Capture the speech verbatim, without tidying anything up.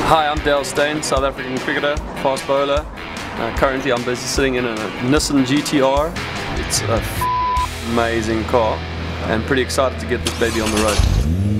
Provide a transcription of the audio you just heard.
Hi, I'm Steyn, South African cricketer, fast bowler. Uh, currently I'm busy sitting in a Nissan G T R. It's an amazing car and pretty excited to get this baby on the road.